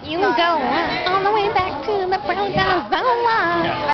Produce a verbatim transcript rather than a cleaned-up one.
You go all the way back to the brown